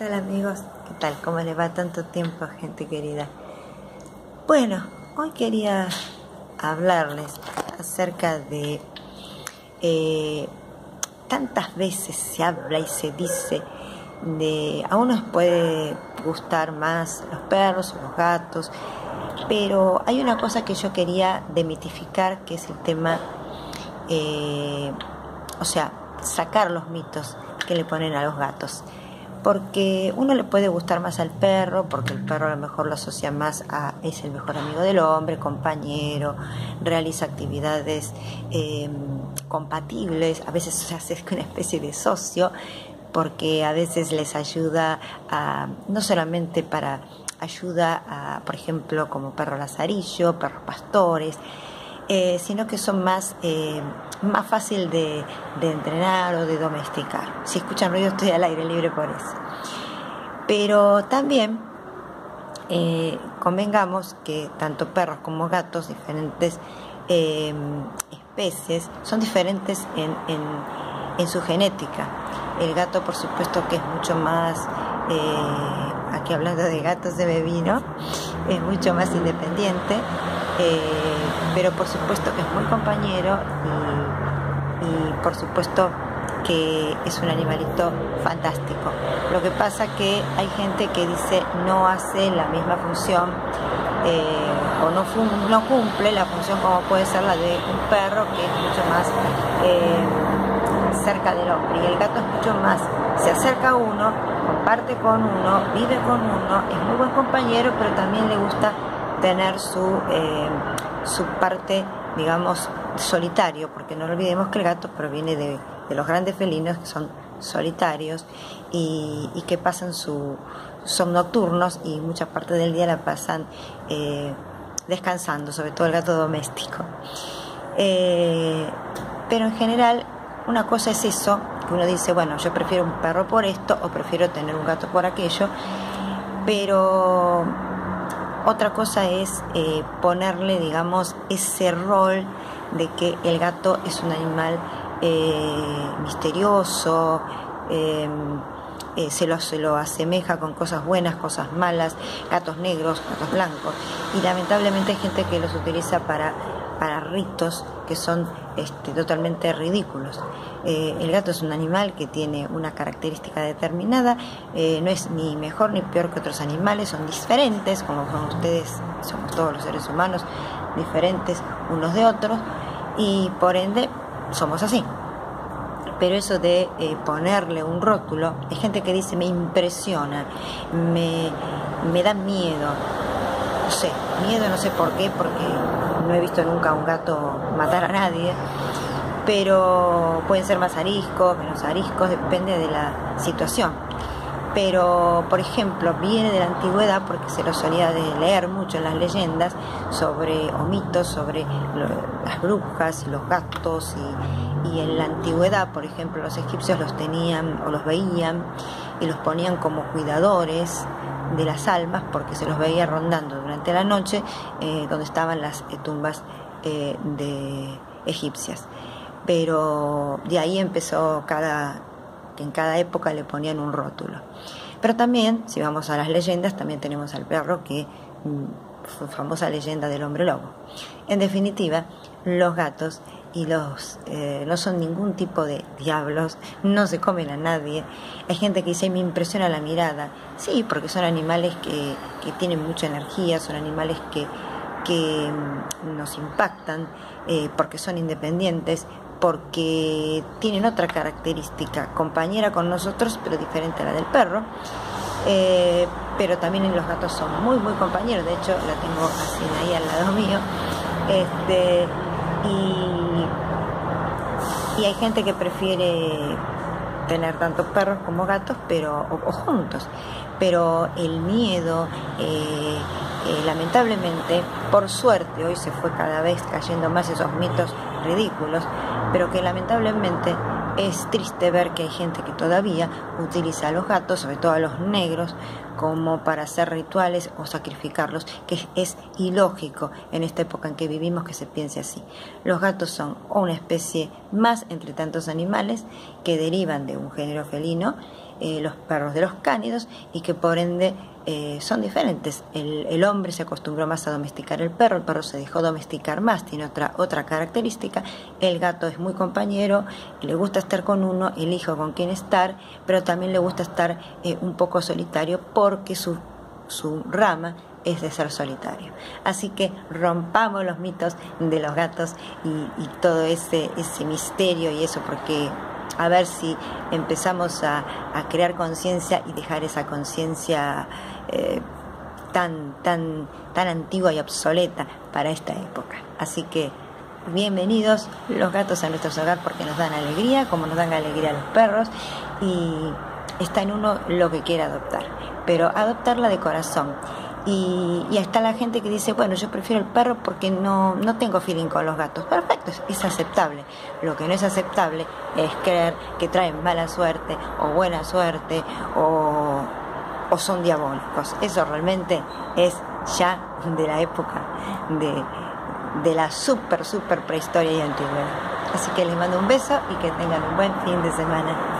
¿Qué tal, amigos? ¿Qué tal? ¿Cómo les va? Tanto tiempo, gente querida. Bueno, hoy quería hablarles acerca de tantas veces se habla y se dice de a unos puede gustar más los perros o los gatos, pero hay una cosa que yo quería demitificar, que es el tema, sacar los mitos que le ponen a los gatos. Porque uno le puede gustar más al perro, porque el perro a lo mejor lo asocia más a es el mejor amigo del hombre, compañero, realiza actividades compatibles, a veces se hace una especie de socio, porque a veces les ayuda no solamente para ayuda por ejemplo, como perro lazarillo, perros pastores, sino que son más fácil de entrenar o de domesticar. Si escuchan ruido, estoy al aire libre por eso. Pero también convengamos que tanto perros como gatos, diferentes especies, son diferentes en su genética. El gato, por supuesto, que es mucho más, aquí hablando de gatos de bebino, es mucho más independiente, pero por supuesto que es muy compañero y por supuesto que es un animalito fantástico. Lo que pasa que hay gente que dice no hace la misma función o no cumple la función como puede ser la de un perro, que es mucho más cerca del hombre, y el gato es mucho más, se acerca a uno, comparte con uno, vive con uno, es muy buen compañero, pero también le gusta tener su parte, digamos, solitario, porque no olvidemos que el gato proviene de los grandes felinos, que son solitarios y que son nocturnos y mucha parte del día la pasan descansando, sobre todo el gato doméstico. Pero en general, una cosa es eso, que uno dice, bueno, yo prefiero un perro por esto o prefiero tener un gato por aquello, pero otra cosa es ponerle, digamos, ese rol de que el gato es un animal misterioso, se lo asemeja con cosas buenas, cosas malas, gatos negros, gatos blancos, y lamentablemente hay gente que los utiliza para ritos que son totalmente ridículos. El gato es un animal que tiene una característica determinada, no es ni mejor ni peor que otros animales, son diferentes, como son ustedes, somos todos los seres humanos, diferentes unos de otros, y por ende somos así. Pero eso de ponerle un rótulo, hay gente que dice me impresiona, me da miedo. No sé por qué, porque no he visto nunca un gato matar a nadie, pero pueden ser más ariscos, menos ariscos, depende de la situación. Pero, por ejemplo, viene de la antigüedad, porque se lo solía leer mucho en las leyendas o mitos sobre las brujas y los gatos, y en la antigüedad, por ejemplo, los egipcios los tenían o los veían y los ponían como cuidadores de las almas, porque se los veía rondando durante la noche donde estaban las tumbas de egipcias. Pero de ahí empezó que en cada época le ponían un rótulo. Pero también, si vamos a las leyendas, también tenemos al perro, que fue famosa leyenda del hombre lobo. En definitiva, los gatos y no son ningún tipo de diablos, no se comen a nadie. Hay gente que dice, me impresiona la mirada. Sí, porque son animales que tienen mucha energía, son animales que nos impactan, porque son independientes, porque tienen otra característica, compañera con nosotros, pero diferente a la del perro. Pero también los gatos son muy, muy compañeros. De hecho, la tengo así ahí al lado mío. Y hay gente que prefiere tener tanto perros como gatos, o juntos. Pero el miedo, lamentablemente, por suerte, hoy se fue cada vez cayendo más esos mitos ridículos, pero que lamentablemente es triste ver que hay gente que todavía utiliza a los gatos, sobre todo a los negros, como para hacer rituales o sacrificarlos, que es ilógico en esta época en que vivimos que se piense así. Los gatos son una especie más entre tantos animales que derivan de un género felino, los perros de los cánidos y que por ende son diferentes. El hombre se acostumbró más a domesticar el perro se dejó domesticar más, tiene otra característica. El gato es muy compañero, le gusta estar con uno, elige con quién estar, pero también le gusta estar un poco solitario porque su rama es de ser solitario. Así que rompamos los mitos de los gatos y todo ese misterio y eso, porque a ver si empezamos a crear conciencia y dejar esa conciencia tan antigua y obsoleta para esta época. Así que bienvenidos los gatos a nuestros hogares, porque nos dan alegría, como nos dan alegría a los perros, y está en uno lo que quiera adoptar, pero adoptarla de corazón. Y está la gente que dice, bueno, yo prefiero el perro porque no tengo feeling con los gatos. Perfecto, es aceptable. Lo que no es aceptable es creer que traen mala suerte o buena suerte o son diabólicos. Eso realmente es ya de la época de la super prehistoria y antigüedad. Así que les mando un beso y que tengan un buen fin de semana.